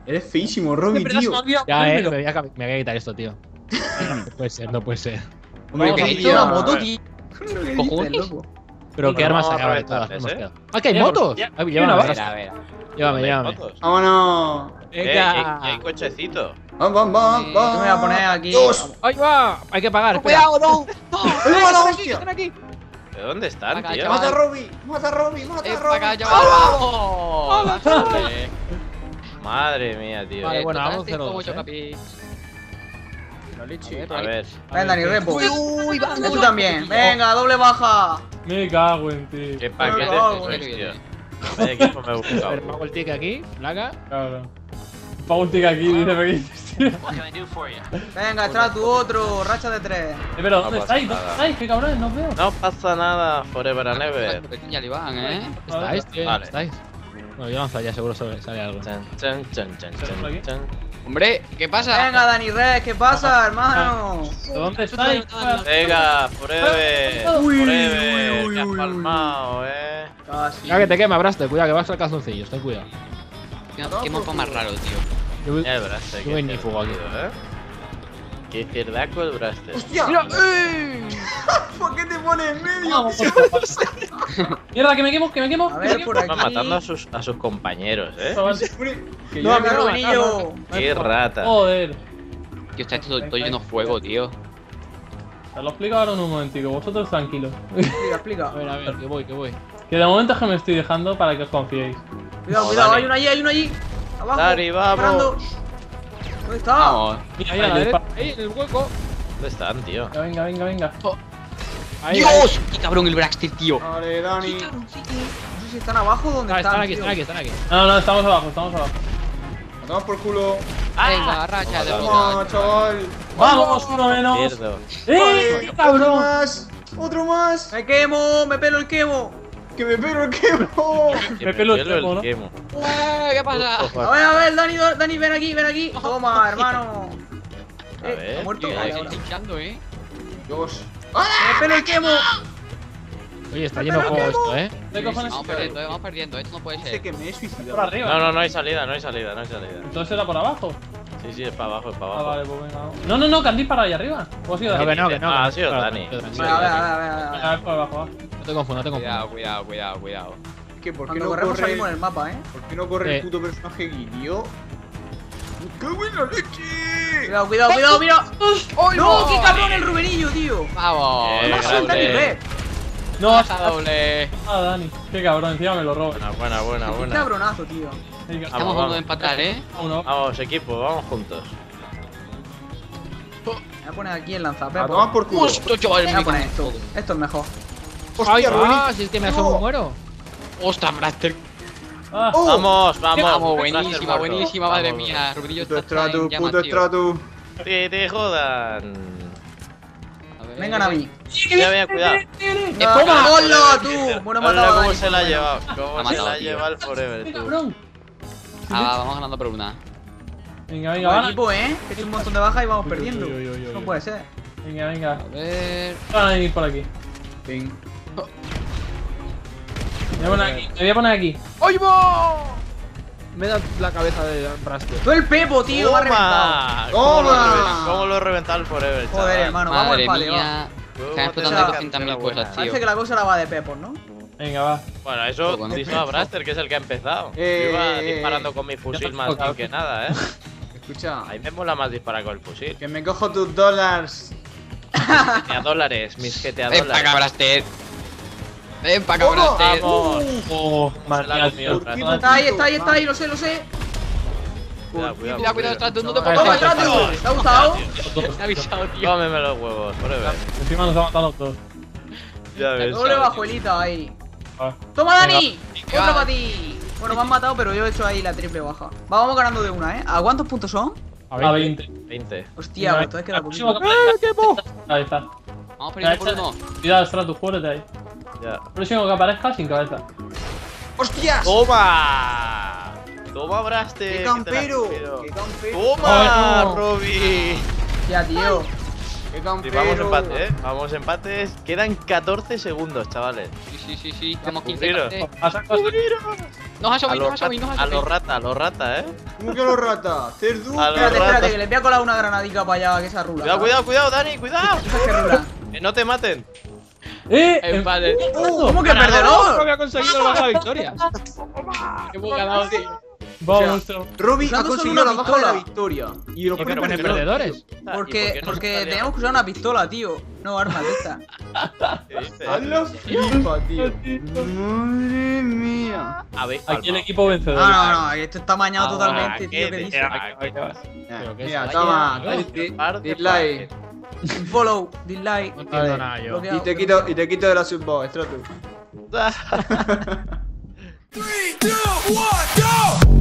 Eres feísimo, Robby, tío. Ya, me voy a quitar esto, tío. No puede ser, no puede ser. Hombre, ¿Qué que ha tío. hecho la moto, tío? ¿Qué dices, cojones? loco? Pero qué Bueno, armas vamos hay a ahora de todas. reventarles, Hemos ¿eh? quedado. ¡Ah, que hay motos! Ya, Llévame, una A ver. llévame, ¿Hay llévame. motos? Vámonos. Y hay cochecito. Vamos, vamos, Yo vamos. me voy a poner aquí. Dios. ¡Ahí va! Hay que pagar, espera. ¡Cuidado, no! ¡Hola, la hostia! ¿De dónde están, Acá, tío? chaval. Mata a Robby, mata a Robby, mata a Para acá, Robby. chaval, vamos. Joder. Madre mía, tío. Vale, bueno, vamos Total, 0-2, mucho, ¿eh? capi. A ver. Ven, Dani, repo. Uy, Tú también. Venga, doble baja. Me cago en ti. ¿Qué paquete Vamos, sois, que tío? viene. Vaya equipo me he A ver, buscado. pago el ticket aquí, placa. Cabrón. Pago un ticket aquí, dice me dices, tío. Venga, extra tu otro. Racha de 3. Pero, ¿dónde No pasa estáis? ¿Dónde nada. estáis? ¿Qué cabrones? No os veo. No pasa nada, forever and ever. Pequeña Libán, ¿Estáis, tío? Vale. ¿Estáis? Bueno, yo lanzo ya, seguro sale algo. Chan, chan, chan, chan, chan, chan. Hombre, ¿qué pasa? Venga, Dani Red, ¿qué pasa, hermano? ¿Dónde estáis? Venga, forever. Uy, Forever. uy, Que has uy, palmado, Casi. Cuidado que te quema, Braster, cuidado que vas al calzoncillo, ten cuidado. Qué mapa más raro, tío. Yo voy- El Braster. Yo voy ni fuego aquí. Qué cerdaco el Braster. ¡Hostia! Mira, ¿Por qué te pones en medio? Vamos, Mierda, que me quemo, que me quemo. A ver, por aquí. Va matando a sus compañeros, Hombre, Que No, yo a mí me no, Rubenillo. Qué rata. Joder. Tío, está esto todo lleno de fuego, tío. Te lo explico ahora en un momentico, vosotros tranquilos. Explica. A ver, que voy. Que de momento es que me estoy dejando para que os confiéis. Cuidado, No, cuidado, Dani. hay uno allí. Abajo. Dani, vamos. Disparando. ¿Dónde está? Vamos. Mira, Ahí a la ahí, derecha, ahí en el hueco. ¿Dónde están, tío? Venga, venga, venga. Ahí, ¡Dios! ¡Qué cabrón el Braxter, tío! Vale, Dani. No sé si están abajo o dónde ahí. están. Están aquí, tío. están aquí. No, no, estamos abajo, estamos abajo. Matamos por culo. Venga, racha de Toma, chaval. ¡Vamos, uno menos! Pierdo. ¡Eh! ¡Qué Otro cabrón! más. Otro más. Me quemo, me pelo el quemo. Que me pego el quemo. Que Me pelo el pelo quemo, ¿no? quemo. ¿Qué pasa? Ojo, A ver, Dani, ven aquí. Toma, hermano. A ver, ¿está muerto? ¿qué Vale, hay? ahora. Dios. Me pelo el quemo. Oye, está lleno de fuego esto, ¿Qué cojones? Vamos perdiendo, esto no puede Dice ser. que me he Por suicidado. arriba. No hay salida, no hay salida. Entonces era por abajo. Sí, es para abajo, es para Ah, abajo. vale, pues venga. vamos. No, que han disparado ahí arriba. ¿O ha sido No, Dani? que no, que no. Ah, que ha sido no. Dani. Claro, Sí, claro. A ver, por abajo, va. No te confundo, no te confundo. Cuidado. ¿Qué? ¿Por qué Cuando no corremos corre? salimos en el mapa, ¿Por qué no corre el Sí. puto personaje Guidio? ¡Qué buena leche! Cuidado, mira. ¡No! ¡Qué cabrón el Rubenillo, tío! Vamos. ¿Qué pasa con Dani Red? No, doble. Ah, Dani. Qué cabrón, encima me lo robo. Buena. Qué cabronazo, tío. Venga, Estamos a punto de empatar, uno. Vamos, equipo, vamos juntos. Me voy a poner aquí el A lanzapepo. tomar por culo. Voy a poner esto. Esto es mejor. Hostia, Rubén. Si es que me asomo muero. ¡Ostras, Braster! Ah, Oh. Vamos. Vamos, Blaster buenísima, muerto. madre Vamos. mía. Rubenillo Puto está estrato, en llamas, puto tío. estrato. Que te jodan. A ver. Vengan a mí. Cuidado. ¡Toma! ¡Hola, tú! Bueno, Hola, matado a cómo Dani. se la ha llevado. Ha Cómo se matado, la ha tío. llevado el Forever, qué tú. cabrón. Vamos ganando por una. Venga, venga, Buen va. equipo, ¿eh? Que he hecho un montón de bajas y vamos Uy, perdiendo. uy, uy, uy, uy. No puede ser. Venga, venga. A ver. Van a venir por aquí. Ven. Me voy a poner aquí. ¡Ay, va! Me da la cabeza de Braster. ¡Tú el Pepo, tío! Me ha reventado. ¡Toma! ¿Cómo lo he reventado el Forever, chaval? Joder, hermano, vamos al Madre paleo. mía. ¿Cómo Están te explotando sacan 200.000 la buena? cosas, tío. Parece que la cosa la va de Pepos, ¿no? Venga, va. Bueno, eso Bueno. dice a Braster, que es el que ha empezado. Yo iba disparando con mi fusil más bien que nada, Escucha, A mí me mola más disparar con el fusil. que me cojo tus dólares. GTA dólares, mis GTA Ven pa' acá, dólares. Braster. Ven pa' acá, ¿Cómo? Braster. Vamos. Oh, Se la ha comido el ¿Por qué Braster. Está ahí, lo sé. Cuidado. Trato, no te Chaval. ¡Toma, pongas. trato! ¿Te ha gustado? Te he avisado, tío. Cómeme los huevos, Forever. Encima nos ha matado los dos. Ya ves. Doble chaval. bajuelita ahí. Ah. ¡Toma, Dani! Venga. ¡Otro para ti! Bueno, me han matado, pero yo he hecho ahí la triple baja. Vamos ganando de una, ¿eh? ¿A cuántos puntos son? A 20. 20. Hostia, pues entonces queda Próximo poquito. Ahí está. Vamos perdiendo por uno. Cuidado, Stratus, cúbrete ahí. Ya. Próximo que aparezca sin cabeza. ¡Hostias! ¡Toma! ¡Toma, Braster! ¡Qué que te la campero! quiero. ¡Qué campero! ¡Toma, Oh, no. Robbie! Ya, tío. ¡Qué Sí, campero! vamos empate, Vamos empates. Quedan 14 segundos, chavales. Sí. Vamos 15. Cubriros. Braster. Pasa cosas. Nos ha A subido, los nos ha subido. ratas, ¿Cómo que los ratas? Cerdu. A los Espérate, espérate, ratas. que le voy a colar una granadica para allá, que esa rula. Cuidado, cuidado, cuidado, Dani, cuidado. ¿Tú sabes qué rula? Que no te maten. Empate. ¿Cómo que No perdedor? había conseguido bajar la victoria. Hemos ganado, tío. Vamos, Robbie ha Usando solo conseguido una la baja de la pistola. victoria. Y lo ¿Qué pone pone perdedor. perdedores? Porque teníamos que usar una pistola, tío. No armas de esta. ¿Qué dices? Hazlo flipa, tío. Madre mía. A ver, Aquí el calma. equipo vencedor. No, esto está mañado totalmente, tío. ¿Qué ¿qué dices? ¿Pero qué es Mira, eso? toma. Parte, Dislike. Un follow, dislike. No entiendo nada yo. bloqueado. Y te quito de la subbox, Stratus. 3, 2, 1, go!